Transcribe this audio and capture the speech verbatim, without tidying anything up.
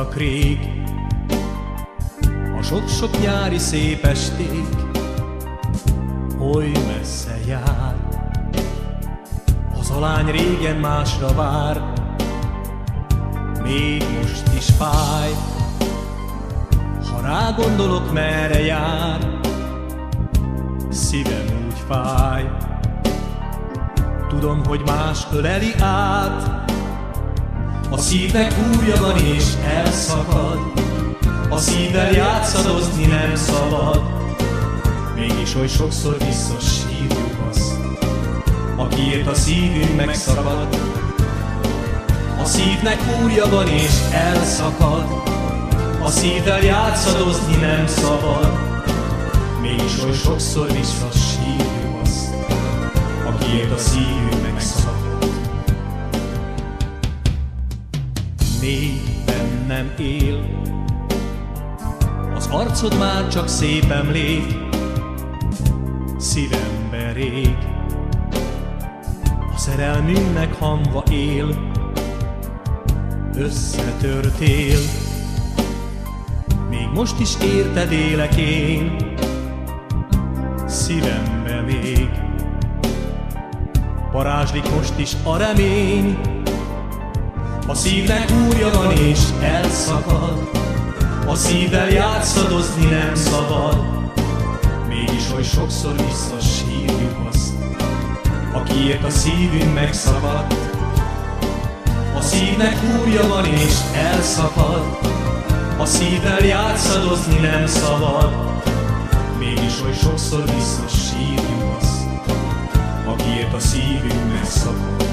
voltak rég, a sok-sok nyári szép esték oly messze jár. Az a lány régen másra vár, még most is fáj. Ha rá gondolok, merre jár, szívem úgy fáj. Tudom, hogy más öleli át, a szívnek úrja van és elszakad, a szívvel játszadozni nem szabad. Mégis oly sokszor visszasírjuk azt, akiért a szívünk megszakad. A szívnek úrja van és elszakad, a szívvel játszadozni nem szabad. Mégis oly sokszor visszasírjuk azt, akiért a szívünk megszakad. Még bennem él, az arcod már csak szép emlék, szívembe rég. A szerelmünknek hamva él, összetörtél. Még most is érted élek én, szívembe még. Varázslik most is a remény, a szívnek úrja van és elszakad, a szívvel játszadozni nem szabad. Mégis oly sokszor visszasírjuk azt, akiért a szívünk megszakadt. A szívnek úrja van és elszakad, a szívvel játszadozni nem szabad. Mégis oly sokszor visszasírjuk azt, akiért a szívünk megszakad.